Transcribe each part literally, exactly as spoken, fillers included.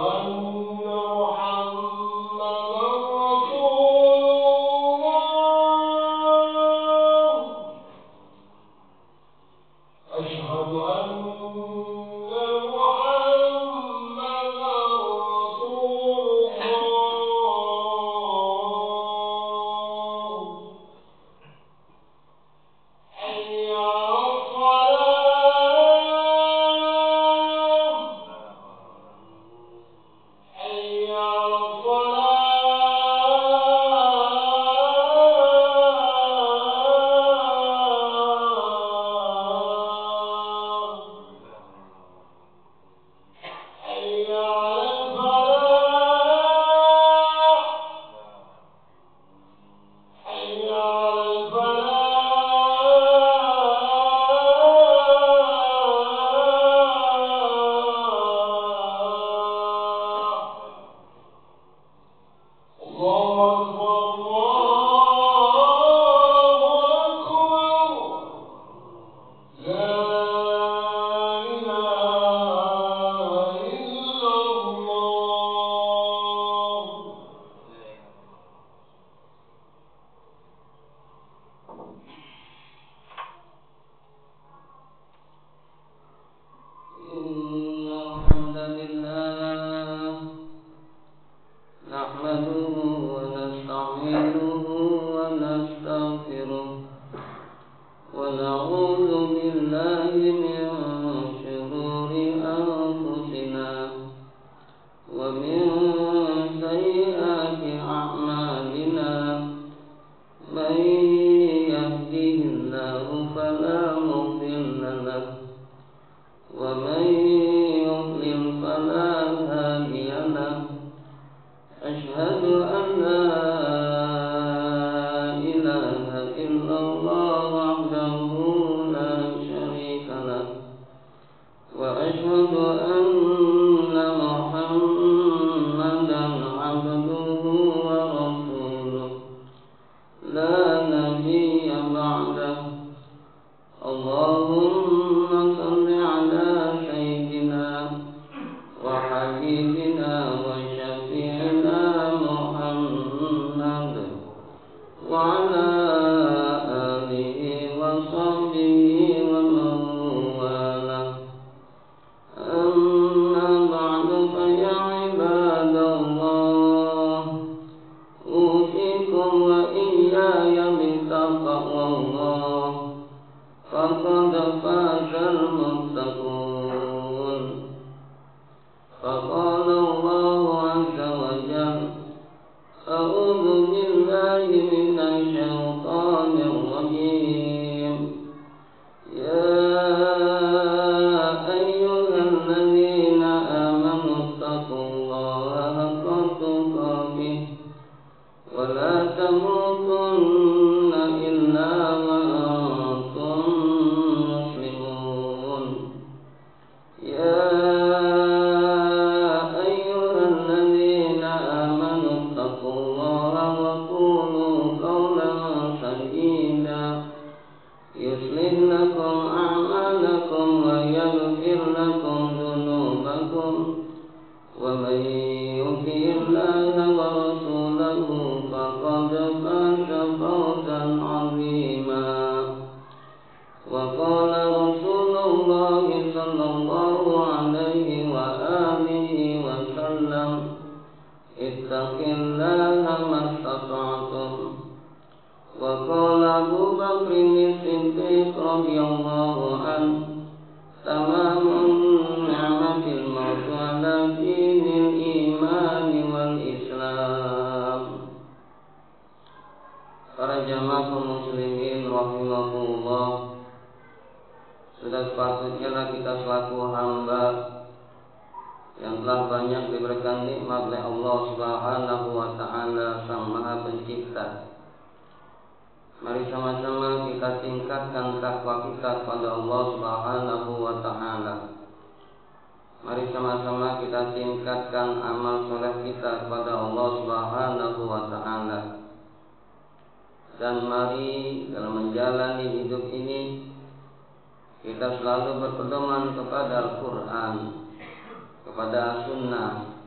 Kita selalu berpedoman kepada Al-Quran, kepada Sunnah,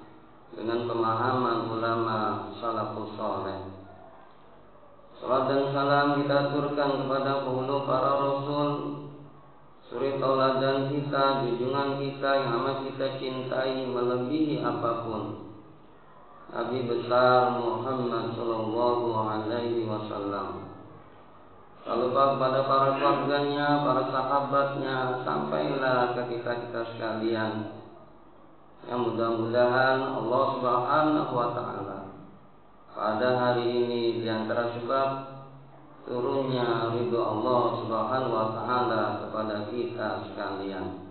dengan pemahaman ulama salafus saleh. Salat dan salam kita aturkan kepada penghulu para rasul, suri tauladan kita, junjungan kita yang amat kita cintai melebihi apapun, Nabi besar Muhammad sallallahu alaihi wasallam. Lalu kepada para keluarganya, para sahabatnya, sampailah ke kita-kita sekalian. Yang mudah-mudahan Allah Subhanahu wa ta'ala pada hari ini di antara sebab turunnya ridho Allah Subhanahu wa ta'ala kepada kita sekalian.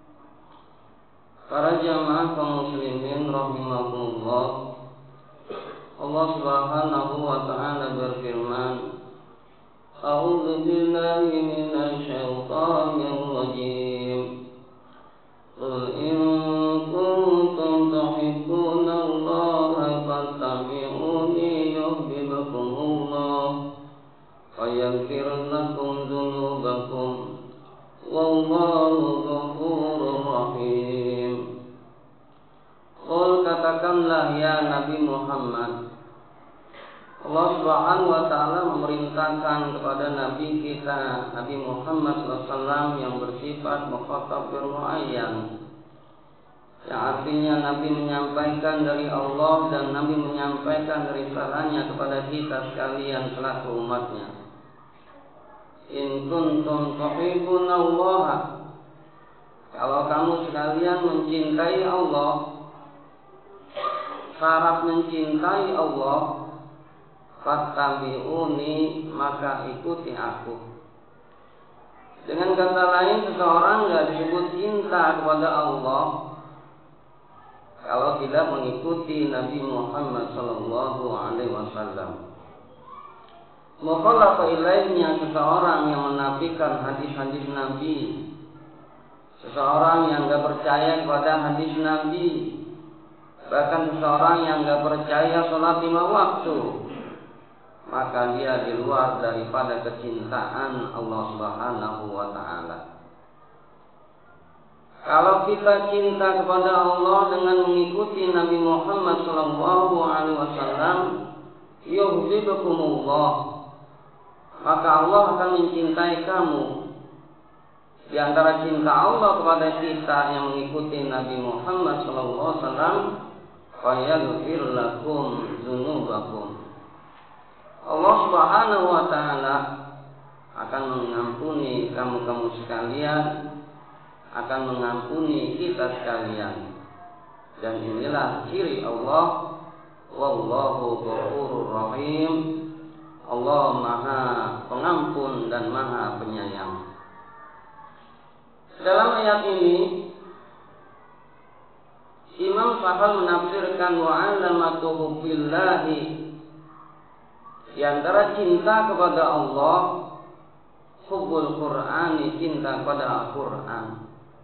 Para jamaah kaum muslimin rahimahumullah, Allah Subhanahu wa ta'ala berfirman, A'udzu billahi minasy syaithanir rajim. Qul in kuntum tuhibbunallaha fattabi'uni yuhibbukumullah wa yaghfir lakum dzunubakum wallahu ghafurur rahim. Qul, katakanlah ya Nabi Muhammad, Allah Subhanahu wa ta'ala memerintahkan kepada Nabi kita, Nabi Muhammad shallallahu alaihi wasallam yang bersifat mukhatab bermuayyan, yang artinya Nabi menyampaikan dari Allah dan Nabi menyampaikan risalahnya kepada kita sekalian selaku umatnya. In kuntum tuhibbunallaha, kalau kamu sekalian mencintai Allah, syarat mencintai Allah, fattabi'uni, maka ikuti aku. Dengan kata lain, seseorang tidak disebut cinta kepada Allah kalau tidak mengikuti Nabi Muhammad sallallahu alaihi wasallam. Mukhalafa ilaihnya seseorang yang menafikan hadis-hadis Nabi, seseorang yang tidak percaya kepada hadis Nabi, bahkan seseorang yang tidak percaya sholat lima waktu, maka dia di luar daripada kecintaan Allah Subhanahu wa ta'ala. Kalau kita cinta kepada Allah dengan mengikuti Nabi Muhammad sallallahu alaihi wasallam, yuhibbukumullah, maka Allah akan mencintai kamu. Di antara cinta Allah kepada kita yang mengikuti Nabi Muhammad sallallahu alaihi wasallam, fa yaghfir lakum dzunubakum, Allah Subhanahu wa ta'ala akan mengampuni kamu-kamu sekalian, akan mengampuni kita sekalian. Dan inilah ciri Allah, wallahu ghafurur rahim, Allah Maha Pengampun dan Maha Penyayang. Dalam ayat ini Imam Sahal menafsirkan wa 'alamatuhu billahi, di antara cinta kepada Allah, hubbul Qur'ani, cinta kepada Al-Quran.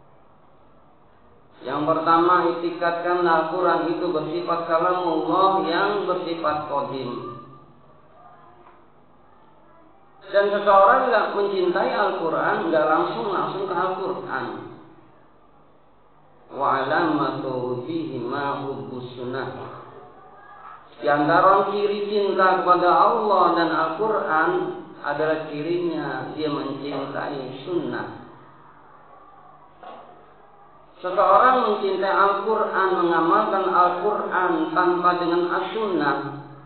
Yang pertama, itikadkan Al-Quran itu bersifat kalamullah yang bersifat qadim. Dan seseorang tidak mencintai Al-Quran, tidak langsung langsung ke Al-Quran. Wa alamatu bihi ma hubbus sunnah. Di antara ciri cinta kepada Allah dan Al-Quran adalah cirinya dia mencintai sunnah. Seseorang mencintai Al-Quran, mengamalkan Al-Quran tanpa dengan as-sunnah,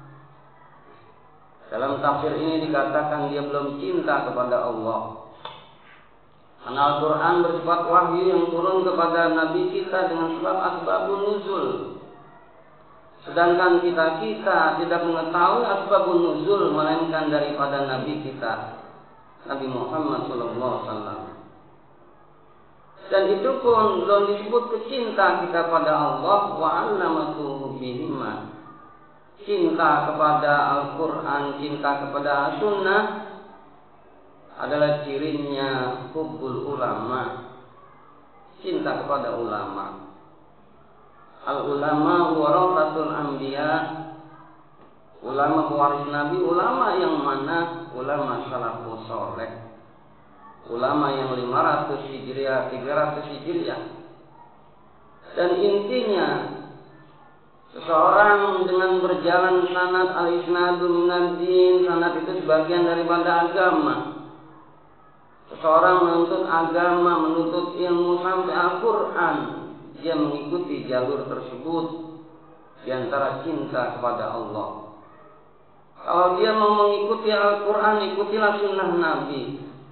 dalam tafsir ini dikatakan dia belum cinta kepada Allah. Karena Al-Quran bersifat wahyu yang turun kepada Nabi kita dengan sebab asbabun nuzul. Sedangkan kita-kita tidak mengetahui asbabun nuzul melainkan daripada Nabi kita, Nabi Muhammad sallallahu alaihi wasallam. Dan itu pun belum disebut kecinta kita pada Allah, wa 'allamatuhu bihima. Cinta kepada Al-Quran, cinta kepada Sunnah adalah cirinya hubbul ulama, cinta kepada ulama. Al-ulama warasatul anbiya, ulama pewaris Nabi. Ulama yang mana? Ulama salafus saleh, ulama yang lima ratus hijriah, tiga ratus hijriah. Dan intinya Seseorang dengan berjalan sanad al-isnadu minad din, sanad itu sebagian daripada agama. Seseorang menuntut agama, menuntut ilmu sampai Al-Quran, dia mengikuti jalur tersebut di antara cinta kepada Allah. Kalau dia mau mengikuti Al-Quran, ikutilah sunnah Nabi.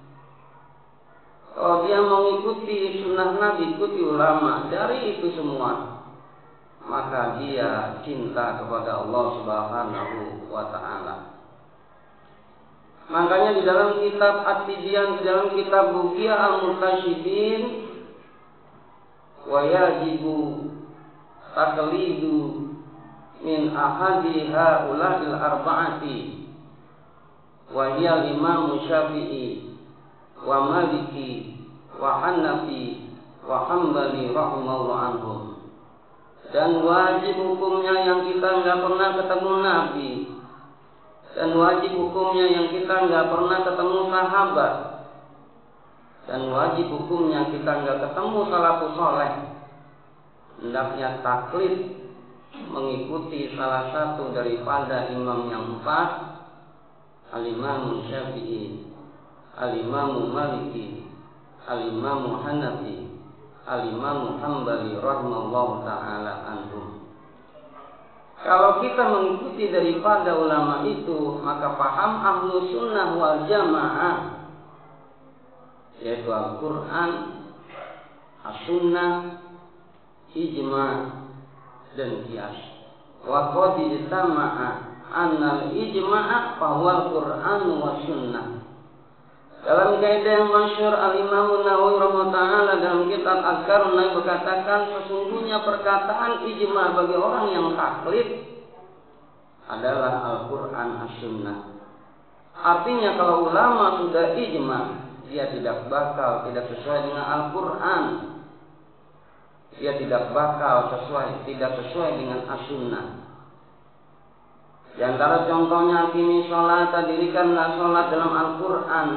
Kalau dia mau mengikuti sunnah Nabi, ikuti ulama. Dari itu semua, maka dia cinta kepada Allah Subhanahu wa ta'ala. Makanya di dalam kitab At-Tibyan, di dalam kitab Bughya al-Murtasyidin, wa yajibu taqlidu min ahadi haula'il arba'ati wa hiya Imam Syafi'i wa Maliki wa Hanafi wa Hambali rahimahullah anhum. Dan wajib hukumnya yang kita nggak pernah ketemu Nabi, dan wajib hukumnya yang kita nggak pernah ketemu sahabat, dan wajib hukumnya kita nggak ketemu salafus saleh. Hendaknya taklid, mengikuti salah satu daripada imam yang empat, al-Imam Syafi'i, al-Imam Maliki, al-Imam Hanafi, al-Imam Hambali rahimahullahu ta'ala anhum. Kalau kita mengikuti daripada ulama itu, maka paham ahlu sunnah wal jamaah, yaitu Al-Quran, As-Sunnah, Ijma' dan Qiyas. Wa qad ijtama'a anna al-ijma'a fahuwa Al-Quran wa Sunnah. Dalam kaidah yang masyhur Al-Imam Nawawi rahimahullah dalam kitab Azkarun Nawawi berkatakan, sesungguhnya perkataan ijma bagi orang yang taklid adalah Al-Quran As-Sunnah. Artinya kalau ulama sudah ijma, dia tidak bakal tidak sesuai dengan Al-Quran, dia tidak bakal sesuai tidak sesuai dengan As-Sunnah. Di antara contohnya, aqimi sholat, dirikanlah sholat dalam Al-Quran.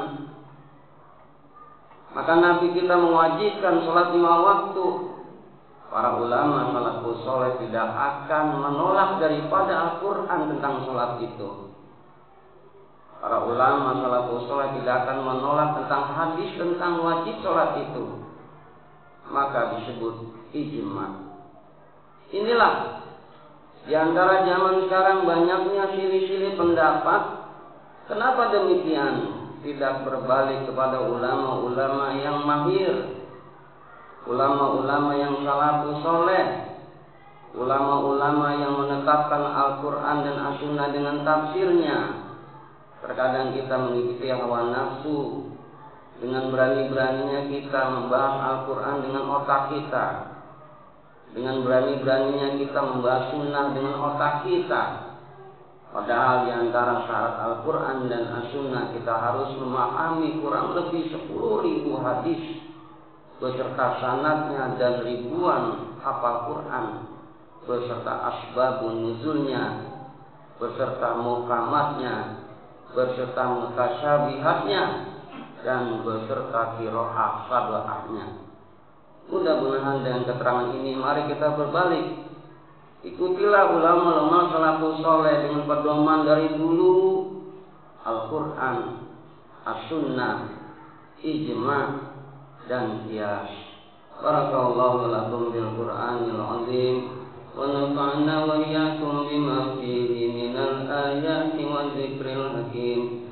Maka Nabi kita mewajibkan sholat lima waktu. Para ulama salafus saleh tidak akan menolak daripada Al-Quran tentang sholat itu. Para ulama salafus saleh tidak akan menolak tentang hadis tentang wajib sholat itu. Maka disebut ijma. Inilah di antara zaman sekarang banyaknya silih-silih pendapat. Kenapa demikian? Tidak berbalik kepada ulama-ulama yang mahir, ulama-ulama yang salafus saleh, ulama-ulama yang menetapkan Al-Quran dan As-Sunnah dengan tafsirnya. Terkadang kita mengikuti hawa nafsu, dengan berani-beraninya kita membahas Al-Quran dengan otak kita, dengan berani-beraninya kita membahas Sunnah dengan otak kita. Padahal di antara syarat Al-Quran dan As-Sunnah kita harus memahami kurang lebih sepuluh ribu hadis beserta sanadnya dan ribuan hafal Quran beserta asbabun nuzulnya, beserta muqamatnya, beserta mutasyabihatnya, dan beserta qiraah sab'ahnya. Mudah-mudahan dengan keterangan ini mari kita berbalik. Ikutilah ulama-ulama salafus saleh dengan pedoman dari dulu Al-Quran, As-Sunnah, Ijma' dan Qiyas. Barakallahu lakum bil Qur'anil azim wa nafa'na wa iyyakum bima fihi minal ayati wa dzikril hakim.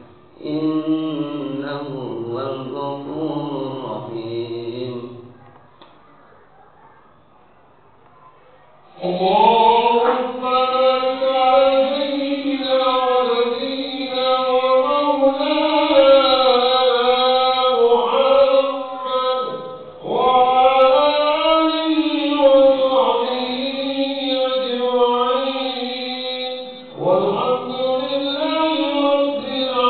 Innahu huwal ghafurur rahim. Allahu Akbar. والحمد لله رب العالمين.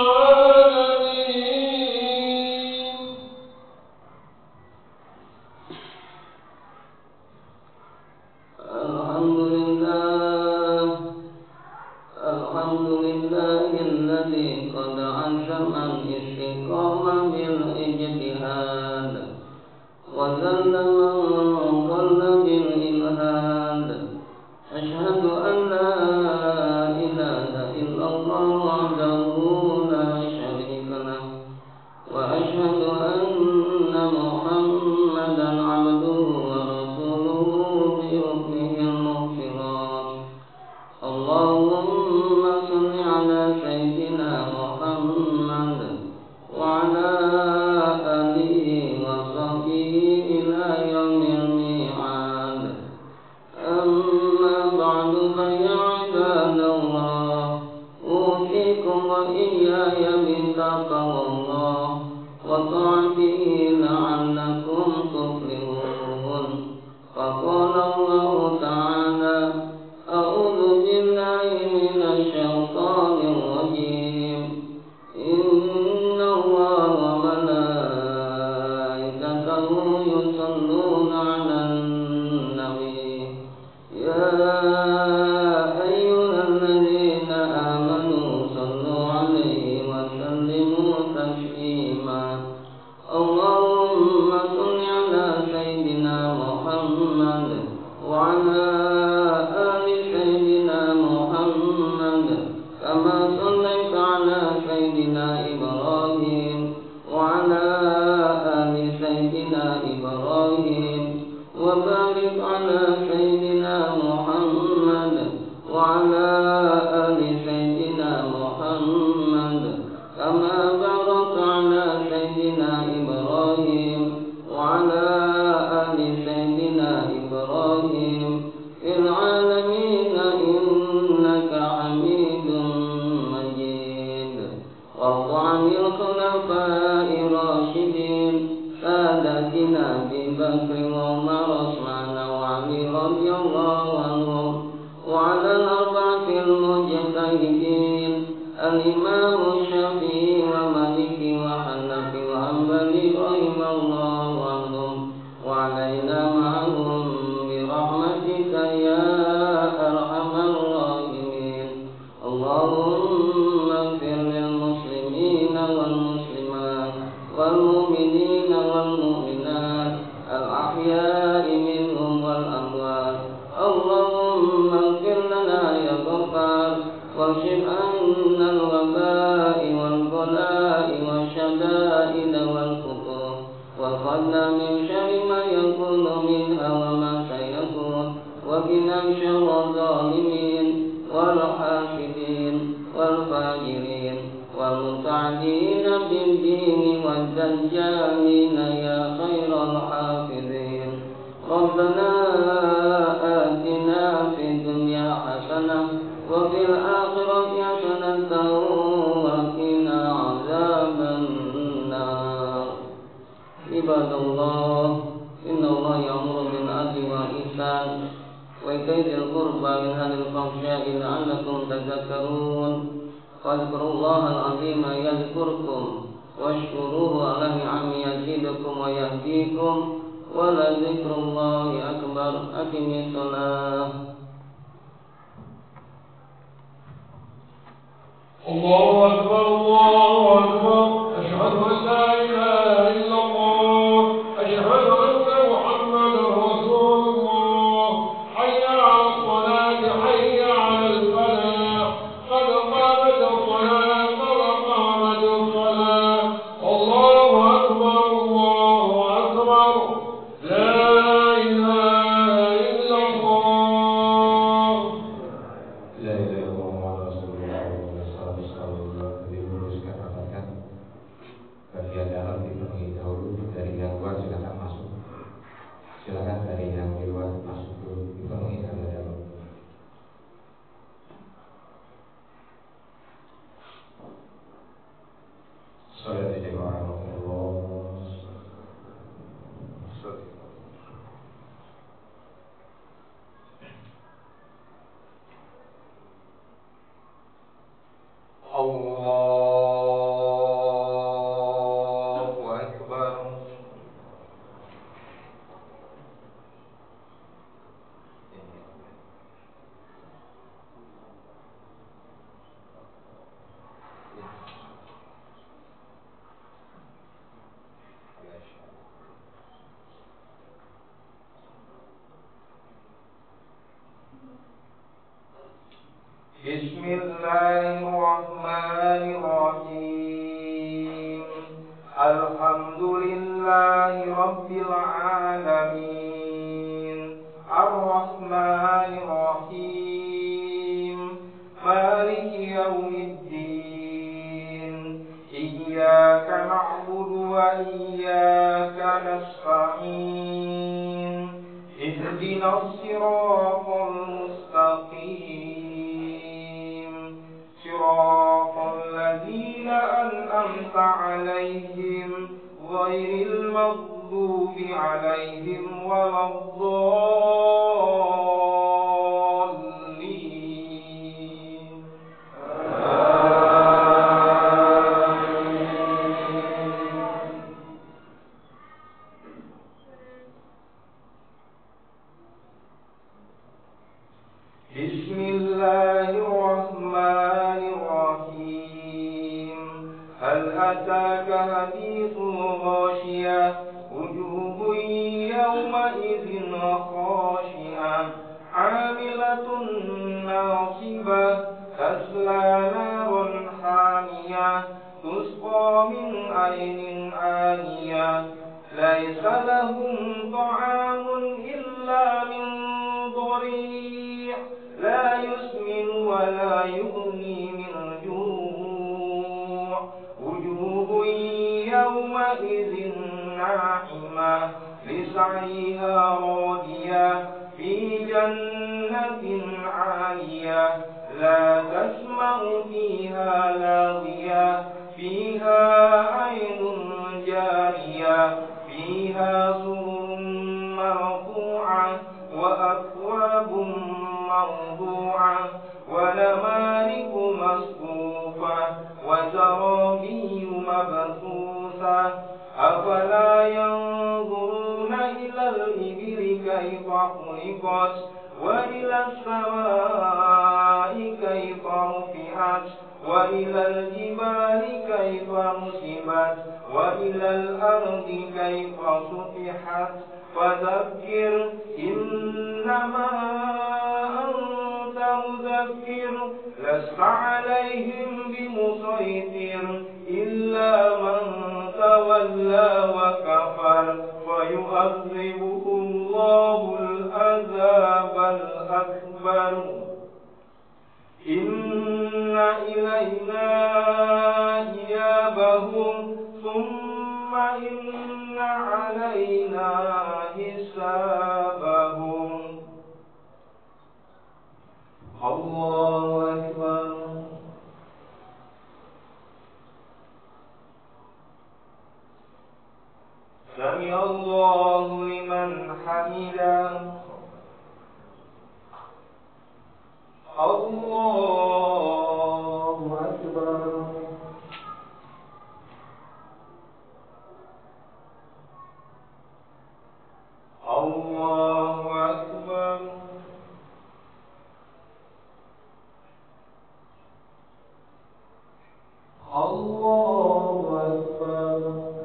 أن لا إله إلا الله وحده لا شريك له وأشهد أن محمدا عبده ورسوله بحكمه المغفرات. اللهم صل على سيدنا محمد وعلى آله وصحبه إلى يوم الميعاد. أما بعد فيا عباد الله أوصيكم وإياي بتقوى الله وطاعته لعلكم تفلحون. فقال الله تعالى: أعوذ بالله من الشيطان الرجيم. إن الله وملائكته يصلون على النبي يا أيها الذين آمنوا صلوا عليه وسلموا تسليما. اللهم صل على سيدنا محمد وعلى آل سيدنا محمد كما صليت على سيدنا إبراهيم وعلى آل سيدنا إبراهيم وبارك على سيدنا محمد وعلى آل سيدنا محمد كما باركت على سيدنا إبراهيم وعلى آل سيدنا إبراهيم في العالمين إنك حميد مجيد. وارض عن الخلفاء الراشدين سادتنا أبي بكر وعمر وعثمان وعلي رضي الله عنهم وعلى الأربعة المجتهدين الإمام الشافعي ومالك وحنفي وحنبلي رحم الله عنهم وعلينا معهم برحمتك يا أرحم الراحمين. اللهم اغفر للمسلمين والمسلمات والمؤمنين والمؤمنات الأحياء منهم والأموات. اللهم اغفر لنا يا غفار واكشف عنا الوباء والبلاء والشدائد والفتور وقنا من شر ما يكون منها وما سيكون وقنا شر الظالمين والحاسدين والفاجرين والمتعدين بالدين والدجالين يا خير الحافظين. ربنا آتنا في الدنيا حسنة وفي الآخرة حسنة وقنا عذاب النار. عباد الله إن الله يأمر بالعدل والإحسان وإيتاء ذي القربى وينهى عن الفحشاء لعلكم تذكرون. فاذكروا الله العظيم يذكركم واشكروه على نعمه يزدكم ويهديكم ولذكر الله أكبر. أقم الصلاة. الله أكبر الله أكبر. أشهد أن لا إله إلا الله. أشهد أن محمدا رسول الله. حي على الصلاة حي على الفلاح. قد قامت الصلاة قد قامت الصلاة. الله أكبر الله أكبر. لا إله إلا الله. لا إله إلا الله رسول الله صلى الله عليه وسلم. Bismillahirrahmanirrahim. Alhamdulillahi rabbil alamin. Ar-Rahmanir-Rahim. Maliki yaumiddin. Iyyaka na'budu wa iyyaka nasta'in. Ihdinas siratal mustaqim. Siratal ladzina an'amta 'alaihim ghairil maghdubi 'alaihim waladdallin. Bismillahirrahmanirrahim. Hal ataka hadithul ghashiyah. Wujuhun yawma idzin khashi'ah. 'amilatun nasibah. Tasla naran hamiyah. Tusqa min 'ainin aniyah. Laisa lahum ta'amun illa min dhari'. La yusmin wa la yughni min ju'. Wujuhun yawma idzin na'imah. Lis'aiha radiyah. Fi jannatin 'aliyah. La tasma'u fiha laghiyah. Fiha 'ainun jariyah. Fiha sururun marfu'ah. Wa akwabun mawdu'ah. Wa namariku masfufah. Wa zarabiyu mabthusah. Afala yanzuruna ilal ibili kaifa khuliqat. Wa ilas samai kaifa rufi'at. Wa ilal jibali kaifa nusibat. Wa ilal ardi kaifa sutihat. Fadzakir innama anta mudzakir. Lasta 'alaihim bimusaitir. Illa man tawalla wa kafar. Fayu'adzibuhullahul azabal akbar. Inna ilayna iyabahum. Thumma inna alayna hisabahum. Allahu Akbar. Sami Allahu liman hamidah. Allahu Akbar. Allahu Akbar. Allahu Akbar.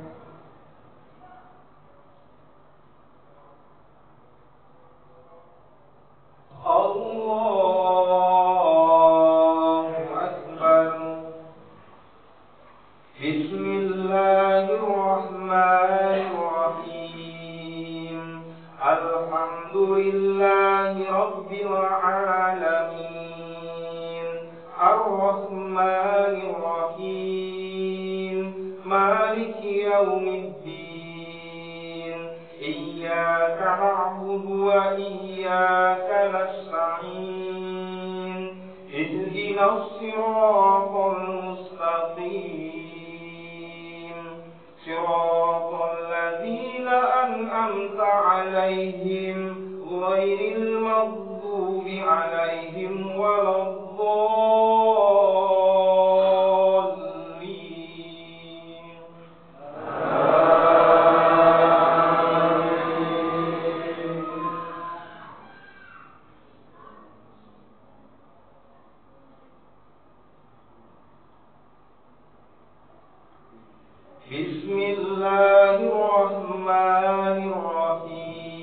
Allahu Akbar. Bismillahirrahmanirrahim. Alhamdulillahi rabbil alamin. Ar-Rahmanir-Rahim. Maliki yaumiddin. Iyyaka na'budu wa iyyaka nasta'in. Ihdinas siratal mustaqim. Siratal ladzina an'amta 'alaihim ghairil maghdubi 'alaihim waladdallin.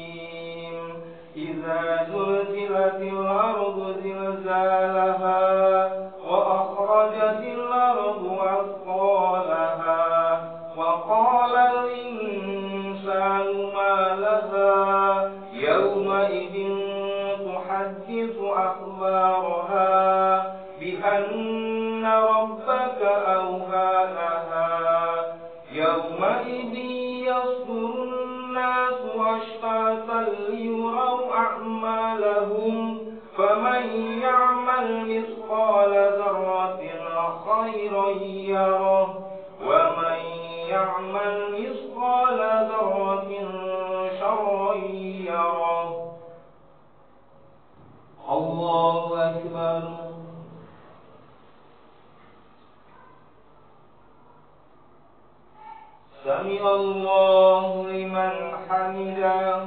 Bismillahirrahmanirrahim. Idza zulzilatil ardu zilzalaha. بأن ربك أوحى لها يومئذ يصدر الناس أشتاتا ليروا أعمالهم فمن يعمل مثقال ذرة خيرا يره ومن يعمل مثقال ذرة شرا يره. الله أكبر. سمع الله لمن حمده.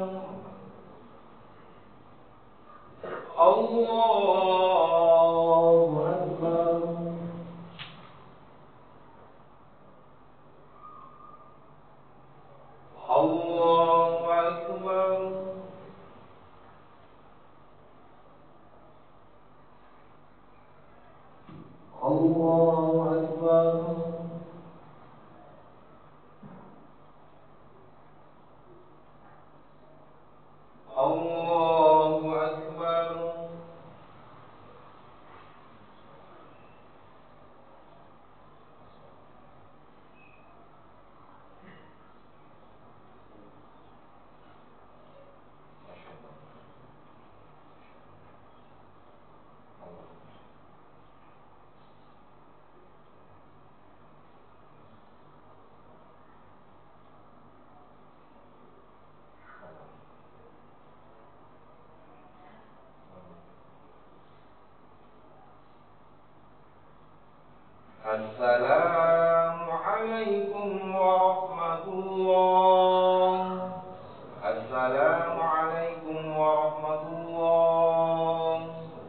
الله أكبر. الله أكبر. الله أكبر. الله أكبر. السلام عليكم ورحمة الله. السلام عليكم ورحمة الله.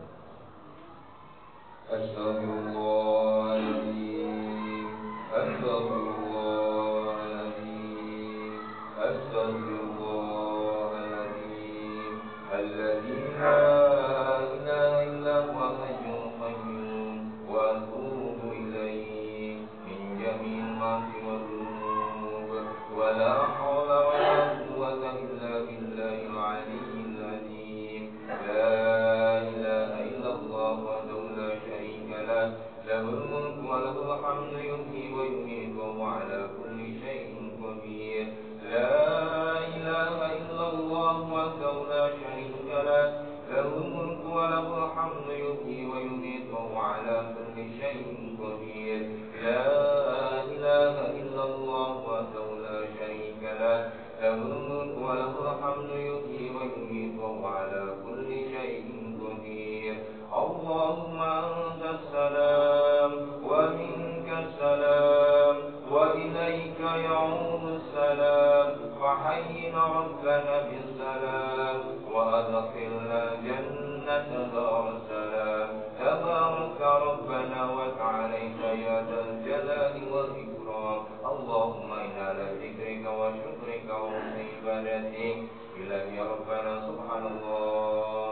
أستغفر الله العظيم. أستغفر الله العظيم. أستغفر الله العظيم الذي لا إله إلا هو الحي القيوم وأتوب إليه من جميع المعاصي والذنوب ولا حول ولا قوة إلا بالله العلي العظيم. لا إله إلا الله وحده لا شريك له له الملك وله الحمد يحيي ويميت وهو على كل شيء قدير. لا إله إلا الله وحده لا شريك له له الملك وله الحمد يحيي ويميت وهو على كل شيء قدير. لا إله إلا الله وحده لا شريك له له الملك وله الحمد يحيي ويميت وهو على كل شيء قدير. اللهم أنت السلام ومنك السلام وإليك يعود السلام فحينا ربنا بالسلام وأدخلنا جنة دار السلام. تبارك ربنا وتعاليك يا ذا الجلال والإكرام. اللهم إنا على ذكرك وشكرك وحسن عبادتك إلهي يا ربنا. سبحان الله.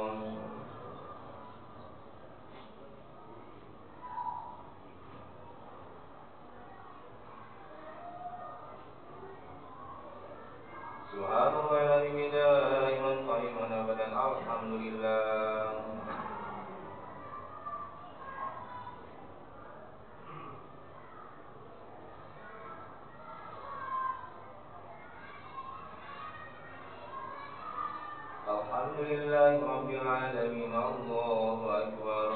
سبحان الله العظيم دائما قائما أبدا. الحمد لله. الحمد لله رب العالمين. الله أكبر.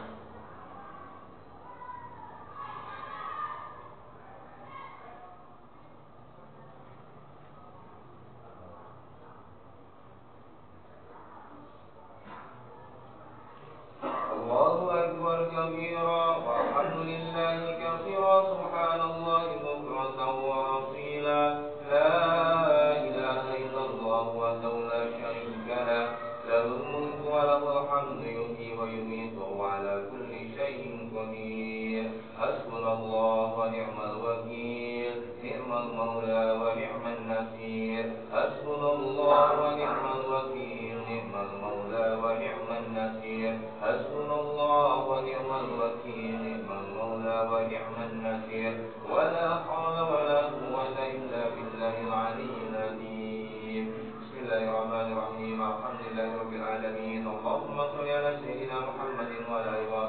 الله أكبر كبيرا والحمد لله كثيرا. سبحان الله بكرة وأصيلا. لا إله إلا الله وحده لا شريك له له الملك وله الحمد يحيي ويميت وهو على كل شيء قدير. حسبنا الله ونعم الوكيل. نعم المولى ونعم النصير. حسبنا الله ونعم الوكيل. نعم المولى ونعم النصير. حسبنا الله ونعم الوكيل. نعم المولى ونعم النصير. ولا حول ولا قوة إلا بالله العلي العظيم. بسم الله الرحمن الرحيم. الحمد لله رب العالمين. اللهم صل على سيدنا محمد وعلى آله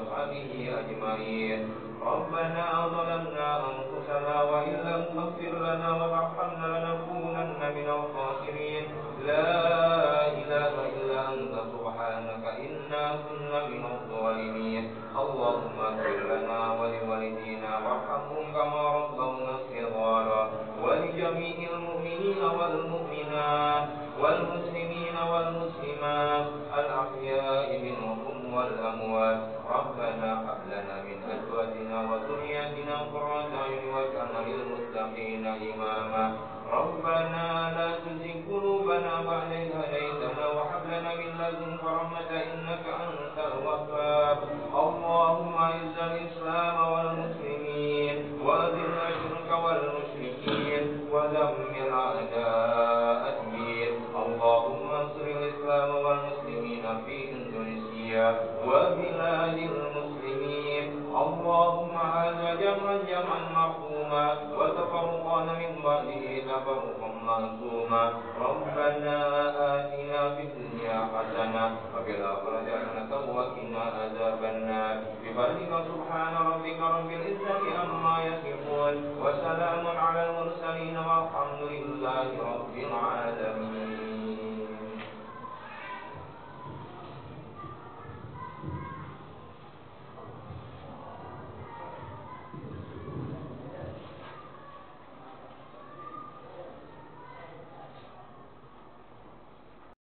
وأصحابه أجمعين. ربنا ظلمنا أنفسنا وإن لم تغفر لنا وترحمنا لنكونن من الخاسرين. لا إله إلا أنت سبحانك إنا كنا من الظالمين. اللهم اغفر لنا ولوالدينا وارحمهم كما ربونا صغارا، ولجميع المؤمنين والمؤمنات والمسلمين والمسلمات الأحياء منهم والأموات. ربنا هب لنا من أزواجنا وذرياتنا قرة أعين واجعلنا للمتقين إماما. ربنا لا تزغ قلوبنا بعد إذ هديتنا وهب لنا من لدنك رحمة إنك أنت الوهاب. اللهم أعز الإسلام والمسلمين وأذل الشرك والمشركين ودمر أعداء الدين. اللهم انصر الإسلام والمسلمين في إندونيسيا وبلاد المسلمين. اللهم هذا جمعا جمعا مرحوما وتفرقنا من بعده تفرقا معصوما. ربنا آتنا في الدنيا حسنة وفي الآخرة حسنة وقنا عذاب النار. بفضلك سبحان ربك رب العزة عما يصفون وسلام على المرسلين والحمد لله رب العالمين.